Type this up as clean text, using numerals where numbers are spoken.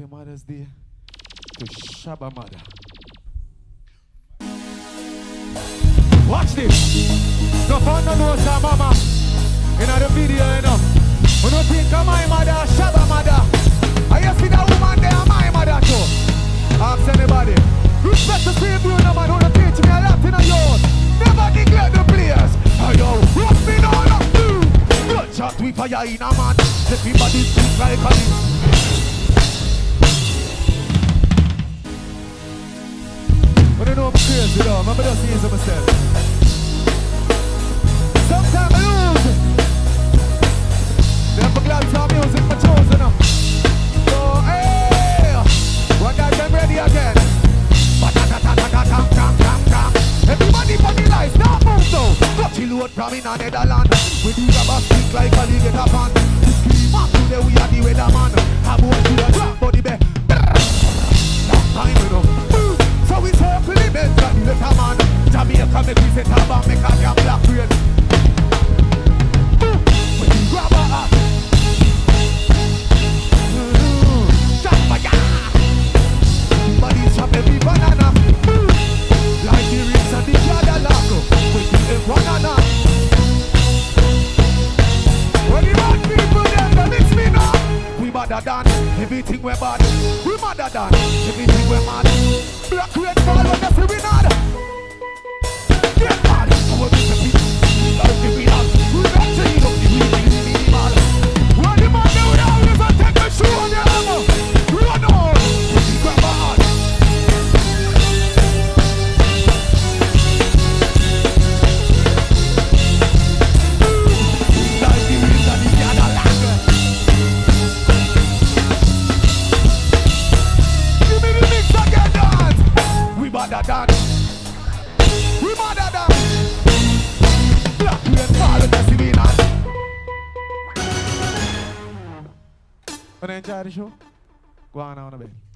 Happy Mother's Day to Shabba Mother. Watch this. No fun no know some mama in the video, you know. When you think of my mother, Shabba Mother, I see that woman there, my mother too. Ask anybody. Respect the same you know, man, who teach me a lot in a yard. Never neglect the players. I know, rock me down up too. Good shot we fire in a man. Everybody speak like a this. But you know I'm crazy though, remember just easy myself. Sometimes I lose. Never glad to music my chosen up. So hey, one guy them ready again. Everybody for the lights, start move though. Got you load from in a Netherlands. We do grab a stick like a league at a pan. Scream up today we are the weatherman. I move to the drop body bed. That time you know. So we circle the beds like the letterman. Jamaica make we set up and make a damn black rain. When you grab a hat. Shot fire. Body chop every banana. Like the rings and the Cadillac. We do them one another. When the bad people them don't mix me now. We madder than everything we're bad. We madder than everything we're mad. Black red fall when they say we not. Get mad. Our Mr. P. Like the winner. We not saying up the reading minimal. When the man do it always and take the shoe on your hammer. Run on. We grab a heart. We mother than black red fall in the civilian. Wanna enjoy the show? Go on a bit.